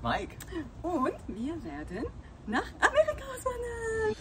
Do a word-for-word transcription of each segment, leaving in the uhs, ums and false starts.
Mike. Und wir werden nach Amerika auswandern.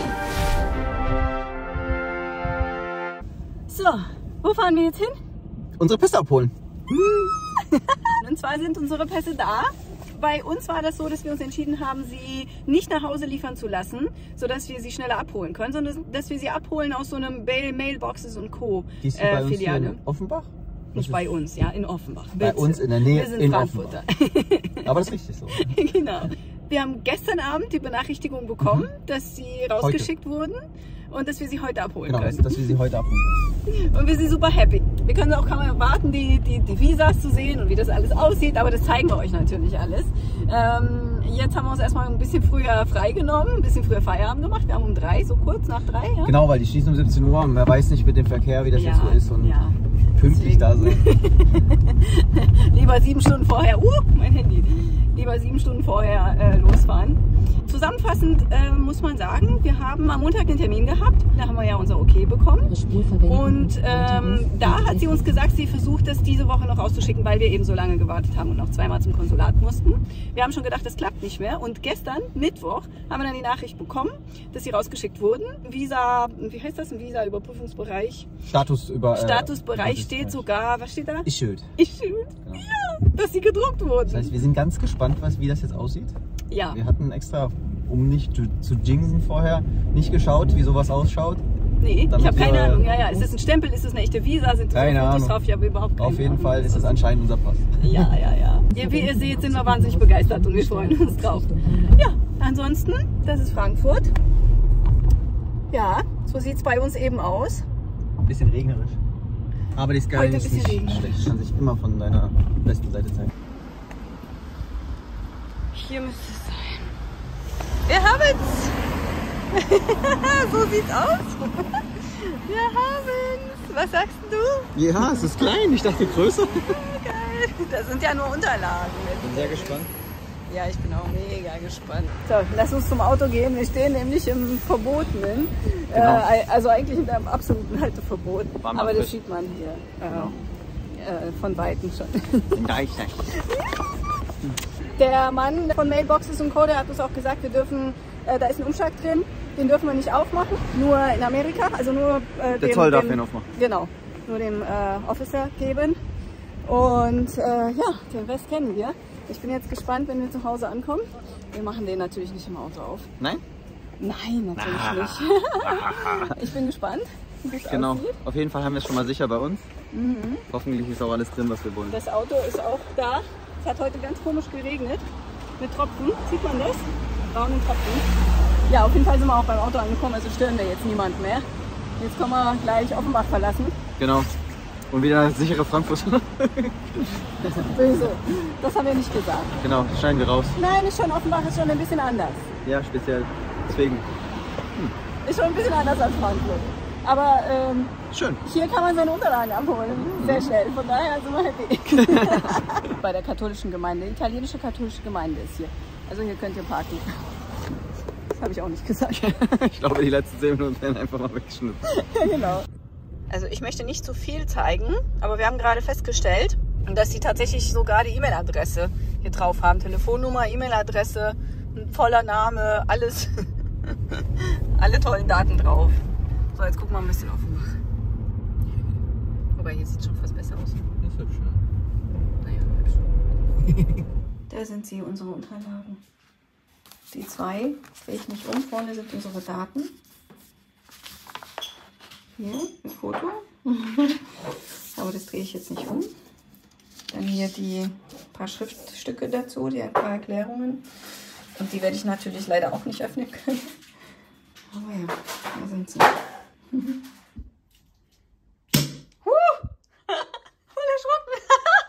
So, wo fahren wir jetzt hin? Unsere Pässe abholen. Und zwar sind unsere Pässe da. Bei uns war das so, dass wir uns entschieden haben, sie nicht nach Hause liefern zu lassen, sodass wir sie schneller abholen können, sondern dass wir sie abholen aus so einem Mailboxes und Co. Die ist äh, bei uns Filiale. hier in Offenbach? Nicht bei uns, ja, in Offenbach. Bei Bitte. uns in der Nähe wir sind in Frankfurter. Offenbach. Aber das ist richtig so. Genau. Wir haben gestern Abend die Benachrichtigung bekommen, mhm. dass sie rausgeschickt heute. wurden und dass wir sie heute abholen genau, können. dass wir sie heute abholen können. Und wir sind super happy. Wir können auch kaum erwarten, die, die, die Visas zu sehen und wie das alles aussieht, aber das zeigen wir euch natürlich alles. Ähm, jetzt haben wir uns erstmal ein bisschen früher freigenommen, ein bisschen früher Feierabend gemacht. Wir haben um drei, so kurz nach drei. Ja? Genau, weil die schließen um siebzehn Uhr und wer weiß nicht mit dem Verkehr, wie das ja, jetzt so ist. Und ja. pünktlich da sind. Lieber sieben Stunden vorher, uh, mein Handy, lieber sieben Stunden vorher äh, losfahren. Zusammenfassend äh, muss man sagen, wir haben am Montag den Termin gehabt, da haben wir ja unser Okay bekommen und ähm, da hat sie uns gesagt, sie versucht das diese Woche noch rauszuschicken, weil wir eben so lange gewartet haben und noch zweimal zum Konsulat mussten. Wir haben schon gedacht, das klappt nicht mehr und gestern, Mittwoch, haben wir dann die Nachricht bekommen, dass sie rausgeschickt wurden. Visa, wie heißt das, ein Visa-Überprüfungsbereich? Status über... Äh, Statusbereich steht sogar, was steht da? Issued. Issued, genau. Ja, dass sie gedruckt wurden. Das heißt, wir sind ganz gespannt, was, wie das jetzt aussieht. Ja. Wir hatten extra, um nicht zu, zu jinxen vorher, nicht geschaut, wie sowas ausschaut. Nee, Damit ich habe keine wir, Ahnung. Ja, ja, ist das ein Stempel, ist das eine echte Visa, sind keine Fotos Ahnung. drauf? Ich habe überhaupt keine Auf jeden Ahnung. Fall ist es anscheinend unser Pass. Ja, ja, ja. ja. Wie ihr seht, sind wir wahnsinnig begeistert und wir freuen uns drauf. Ja, ansonsten, das ist Frankfurt. Ja, so sieht es bei uns eben aus. Ein bisschen regnerisch. Aber die Sky Heute ein ist bisschen nicht regnerisch. schlecht. Kann sich immer von deiner besten Seite zeigen. Hier müsste es sein. Wir haben es! So sieht's aus. Wir haben's. Was sagst du? Ja, es ist klein. Ich dachte größer. Geil. Das sind ja nur Unterlagen. Ich bin sehr gespannt. Ja, ich bin auch mega gespannt. So, lass uns zum Auto gehen. Wir stehen nämlich im Verbotenen. Genau. Äh, also eigentlich in einem absoluten Halteverbot. Warm Aber das frisch. sieht man hier äh, Genau. äh, von Weitem schon. Nein, nein. Der Mann von Mailboxes und Co., der hat uns auch gesagt, wir dürfen, äh, da ist ein Umschlag drin, den dürfen wir nicht aufmachen, nur in Amerika, also nur äh, Der dem, Zoll darf dem, den aufmachen. Genau, nur dem äh, Officer geben. Und äh, ja, den Rest kennen wir. Ich bin jetzt gespannt, wenn wir zu Hause ankommen. Wir machen den natürlich nicht im Auto auf. Nein? Nein, natürlich ah. nicht. Ich bin gespannt, wie das Genau, aussieht. auf jeden Fall haben wir es schon mal sicher bei uns. Mhm. Hoffentlich ist auch alles drin, was wir wollen. Das Auto ist auch da. Es hat heute ganz komisch geregnet. Mit Tropfen. Sieht man das? Braunen Tropfen. Ja, auf jeden Fall sind wir auch beim Auto angekommen, also stören wir jetzt niemand mehr. Jetzt können wir gleich Offenbach verlassen. Genau. Und wieder eine sichere Frankfurt. Böse. Das haben wir nicht gesagt. Genau, schneiden wir raus. Nein, ist schon Offenbach, ist schon ein bisschen anders. Ja, speziell. Deswegen. Hm. Ist schon ein bisschen anders als Frankfurt. Aber ähm, schön. Hier kann man seine Unterlagen abholen. Sehr schnell. Von daher sind wir happy. Bei der katholischen Gemeinde. Die italienische katholische Gemeinde ist hier. Also hier könnt ihr parken. Das habe ich auch nicht gesagt. Ich glaube, die letzten zehn Minuten werden einfach mal weggeschnitten. Ja, genau. Also ich möchte nicht zu viel zeigen, aber wir haben gerade festgestellt, dass sie tatsächlich sogar die E-Mail-Adresse hier drauf haben. Telefonnummer, E-Mail-Adresse, ein voller Name, alles. Alle tollen Daten drauf. So, jetzt gucken wir ein bisschen Offenbach. Wobei, hier sieht es schon fast besser aus. Das ist hübsch, ne? Naja, hübsch. Da sind sie, unsere Unterlagen. Die zwei drehe ich nicht um. Vorne sind unsere Daten. Hier ein Foto. Aber das drehe ich jetzt nicht um. Dann hier die paar Schriftstücke dazu, die ein paar Erklärungen. Und die werde ich natürlich leider auch nicht öffnen können. Aber ja, da sind sie. Mhm. Huh! Voll erschrocken!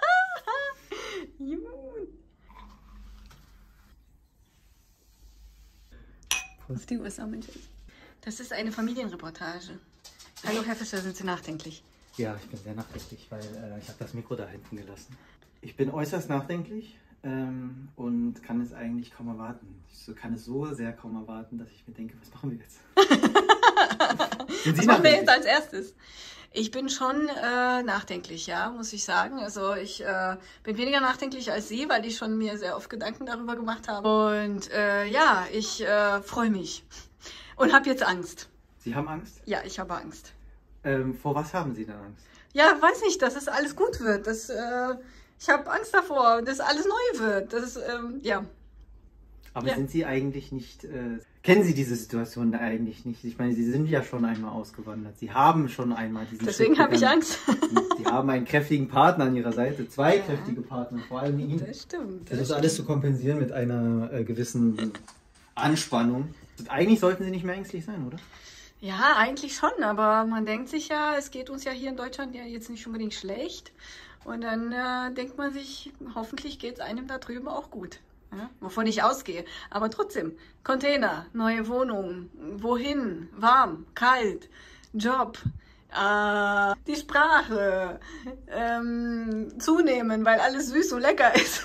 Auf die U S A-Menschen. Das ist eine Familienreportage. Hallo Herr Fischer, sind Sie nachdenklich? Ja, ich bin sehr nachdenklich, weil äh, ich habe das Mikro da hinten gelassen. Ich bin äußerst nachdenklich ähm, und kann es eigentlich kaum erwarten. Ich kann es so sehr kaum erwarten, dass ich mir denke, was machen wir jetzt? Was machen wir jetzt als erstes? Ich bin schon äh, nachdenklich, ja, muss ich sagen. Also ich äh, bin weniger nachdenklich als Sie, weil ich schon mir sehr oft Gedanken darüber gemacht habe. Und äh, ja, ich äh, freue mich und habe jetzt Angst. Sie haben Angst? Ja, ich habe Angst. Ähm, vor was haben Sie denn Angst? Ja, weiß nicht, dass es alles gut wird. Dass, äh, ich habe Angst davor, dass alles neu wird. Das, ähm, ja. Aber ja. sind Sie eigentlich nicht, äh, kennen Sie diese Situation eigentlich nicht? Ich meine, Sie sind ja schon einmal ausgewandert. Sie haben schon einmal diesen Deswegen habe ich Angst. Sie haben einen kräftigen Partner an Ihrer Seite, zwei ja. kräftige Partner, vor allem ihn. Das stimmt. Das, das ist stimmt. alles zu kompensieren mit einer äh, gewissen Anspannung. Und eigentlich sollten Sie nicht mehr ängstlich sein, oder? Ja, eigentlich schon, aber man denkt sich ja, es geht uns ja hier in Deutschland ja jetzt nicht unbedingt schlecht. Und dann äh, denkt man sich, hoffentlich geht es einem da drüben auch gut. Ja, wovon ich ausgehe. Aber trotzdem, Container, neue Wohnung, wohin, warm, kalt, Job, äh, die Sprache, ähm, zunehmen, weil alles süß und lecker ist.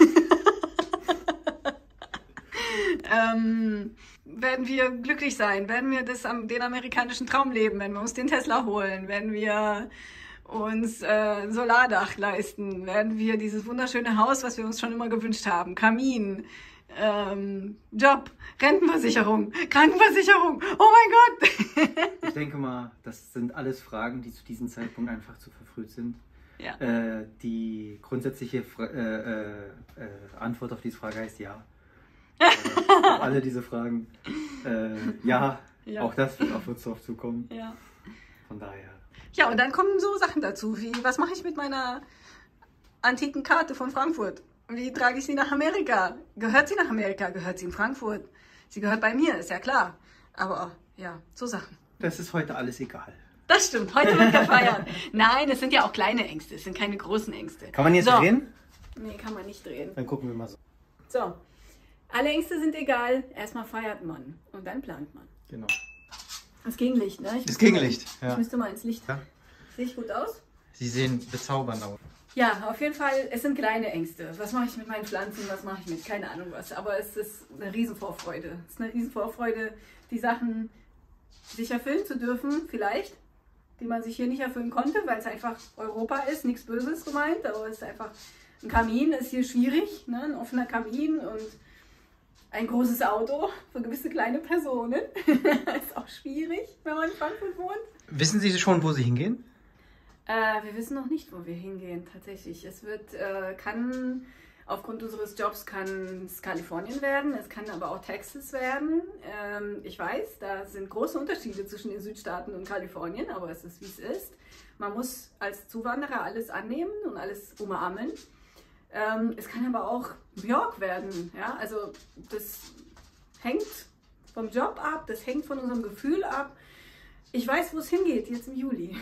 ähm, werden wir glücklich sein? Werden wir das, den amerikanischen Traum leben? Wenn wir uns den Tesla holen? Wenn wir uns äh, Solardach leisten, werden wir dieses wunderschöne Haus, was wir uns schon immer gewünscht haben, Kamin, ähm, Job, Rentenversicherung, Krankenversicherung, oh mein Gott! Ich denke mal, das sind alles Fragen, die zu diesem Zeitpunkt einfach zu verfrüht sind. Ja. Äh, die grundsätzliche Fra äh, äh, Antwort auf diese Frage heißt ja. äh, auf alle diese Fragen. Äh, ja, ja, auch das wird auf uns drauf zukommen. Ja. Von daher. Ja, und dann kommen so Sachen dazu, wie, was mache ich mit meiner antiken Karte von Frankfurt? Wie trage ich sie nach Amerika? Gehört sie nach Amerika? Gehört sie in Frankfurt? Sie gehört bei mir, ist ja klar. Aber ja, so Sachen. Das ist heute alles egal. Das stimmt, heute wird gefeiert. Nein, es sind ja auch kleine Ängste, es sind keine großen Ängste. Kann man jetzt so. drehen? Nee, kann man nicht drehen. Dann gucken wir mal so. So, alle Ängste sind egal. Erstmal feiert man und dann plant man. Genau. Das Gegenlicht, ne? Ich Das Gegenlicht, mal, ja. Ich müsste mal ins Licht. Ja. Sehe ich gut aus? Sie sehen bezaubernd aus. Ja, auf jeden Fall, es sind kleine Ängste. Was mache ich mit meinen Pflanzen, was mache ich mit, keine Ahnung was. Aber es ist eine Riesenvorfreude. Es ist eine Riesenvorfreude, die Sachen sich erfüllen zu dürfen, vielleicht, die man sich hier nicht erfüllen konnte, weil es einfach Europa ist, nichts Böses gemeint, aber es ist einfach, ein Kamin ist hier schwierig, ne? Ein offener Kamin und ein großes Auto für gewisse kleine Personen ist auch schwierig, wenn man in Frankfurt wohnt. Wissen Sie schon, wo Sie hingehen? Äh, wir wissen noch nicht, wo wir hingehen, tatsächlich. Es wird, äh, kann, aufgrund unseres Jobs kann es Kalifornien werden, es kann aber auch Texas werden. Ähm, ich weiß, da sind große Unterschiede zwischen den Südstaaten und Kalifornien, aber es ist, wie es ist. Man muss als Zuwanderer alles annehmen und alles umarmen. Ähm, es kann aber auch New York werden, ja, also das hängt vom Job ab, das hängt von unserem Gefühl ab. Ich weiß, wo es hingeht, jetzt im Juli.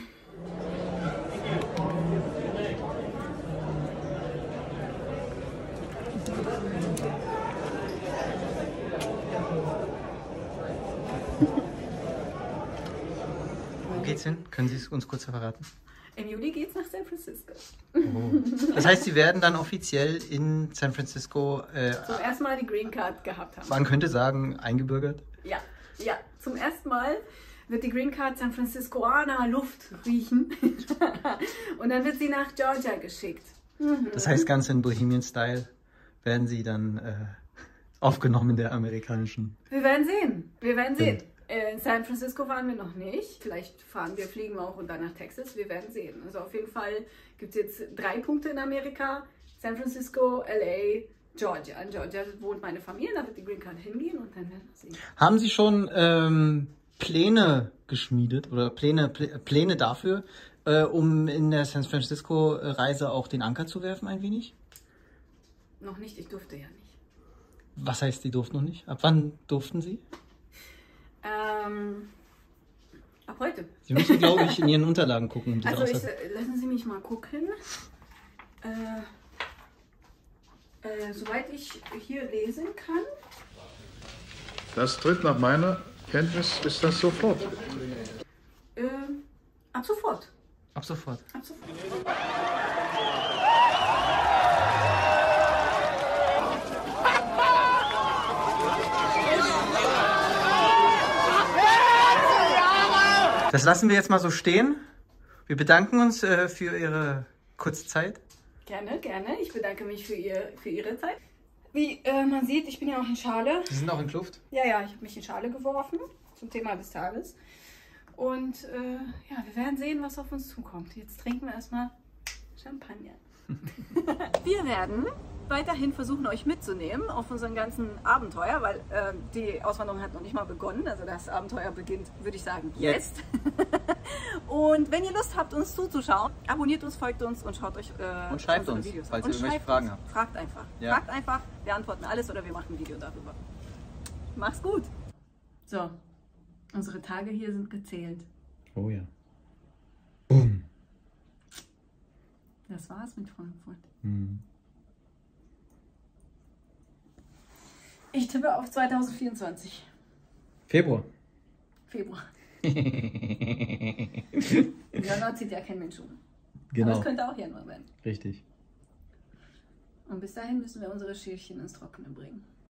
Wo geht's hin? Können Sie es uns kurz verraten? Im Juli geht's nach San Francisco. Oh. Das heißt, Sie werden dann offiziell in San Francisco äh, zum ersten Mal die Green Card gehabt haben. Man könnte sagen, eingebürgert? Ja, ja, zum ersten Mal wird die Green Card San Franciscoaner Luft riechen und dann wird sie nach Georgia geschickt. Mhm. Das heißt, ganz in Bohemian-Style werden Sie dann äh, aufgenommen in der amerikanischen... Wir werden sehen, wir werden sehen. In San Francisco waren wir noch nicht. Vielleicht fahren wir, fliegen wir auch und dann nach Texas. Wir werden sehen. Also auf jeden Fall gibt es jetzt drei Punkte in Amerika. San Francisco, L A, Georgia. In Georgia wohnt meine Familie, da wird die Green Card hingehen und dann werden wir sehen. Haben Sie schon ähm, Pläne geschmiedet oder Pläne, Plä Pläne dafür, äh, um in der San Francisco-Reise auch den Anker zu werfen ein wenig? Noch nicht, ich durfte ja nicht. Was heißt, Sie durften noch nicht? Ab wann durften Sie? Ähm, ab heute. Sie müssen, glaube ich, in Ihren Unterlagen gucken. Um also ich, lassen Sie mich mal gucken. Äh, äh, soweit ich hier lesen kann. Das tritt nach meiner Kenntnis, ist das sofort. Äh, ab sofort. Ab sofort. Ab sofort. Das lassen wir jetzt mal so stehen Wir bedanken uns äh, für Ihre kurze Zeit. Gerne, gerne. Ich bedanke mich für, ihr, für Ihre Zeit. Wie äh, man sieht, ich bin ja auch in Schale. Sie sind auch in Kluft? Ja, ja, ich habe mich in Schale geworfen zum Thema des Tages. Und äh, ja, wir werden sehen, was auf uns zukommt. Jetzt trinken wir erstmal Champagner. Wir werden weiterhin versuchen, euch mitzunehmen auf unseren ganzen Abenteuer, weil äh, die Auswanderung hat noch nicht mal begonnen. Also das Abenteuer beginnt, würde ich sagen, jetzt. Und wenn ihr Lust habt, uns zuzuschauen, abonniert uns, folgt uns und schaut euch äh, und schreibt uns, Videos falls an. ihr irgendwelche Fragen habt. Fragt einfach. Ja. Fragt einfach, wir antworten alles oder wir machen ein Video darüber. Mach's gut. So, unsere Tage hier sind gezählt. Oh ja. Boom. Das war's mit Frankfurt. Hm. Ich tippe auf zwanzig vierundzwanzig. Februar. Februar. Im Januar zieht ja kein Mensch um. Genau. Aber es könnte auch Januar werden. Richtig. Und bis dahin müssen wir unsere Schälchen ins Trockene bringen.